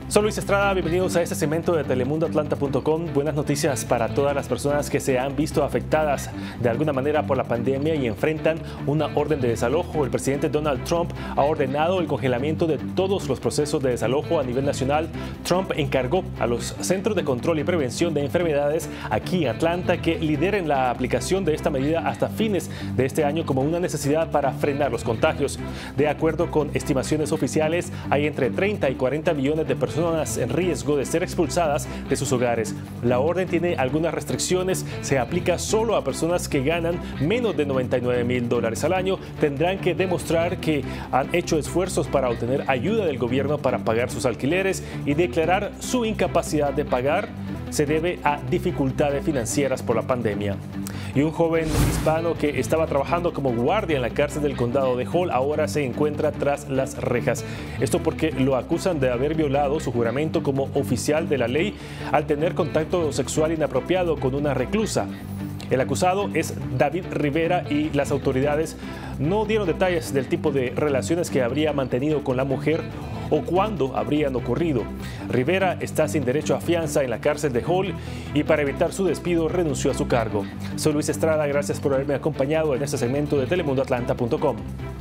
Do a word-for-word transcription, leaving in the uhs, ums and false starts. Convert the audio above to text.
Soy Luis Estrada, bienvenidos a este segmento de Telemundo Atlanta punto com. Buenas noticias para todas las personas que se han visto afectadas de alguna manera por la pandemia y enfrentan una orden de desalojo. El presidente Donald Trump ha ordenado el congelamiento de todos los procesos de desalojo a nivel nacional. Trump encargó a los Centros de Control y Prevención de Enfermedades aquí en Atlanta que lideren la aplicación de esta medida hasta fines de este año como una necesidad para frenar los contagios. De acuerdo con estimaciones oficiales, hay entre treinta y cuarenta millones de personas en riesgo de ser expulsadas de sus hogares. La orden tiene algunas restricciones, se aplica solo a personas que ganan menos de noventa y nueve mil dólares al año. Tendrán que demostrar que han hecho esfuerzos para obtener ayuda del gobierno para pagar sus alquileres y declarar su incapacidad de pagar se debe a dificultades financieras por la pandemia. Y un joven hispano que estaba trabajando como guardia en la cárcel del condado de Hall ahora se encuentra tras las rejas. Esto porque lo acusan de haber violado su juramento como oficial de la ley al tener contacto sexual inapropiado con una reclusa. El acusado es David Rivera y las autoridades no dieron detalles del tipo de relaciones que habría mantenido con la mujer o cuándo habrían ocurrido. Rivera está sin derecho a fianza en la cárcel de Hall y para evitar su despido renunció a su cargo. Soy Luis Estrada, gracias por haberme acompañado en este segmento de Telemundo Atlanta punto com.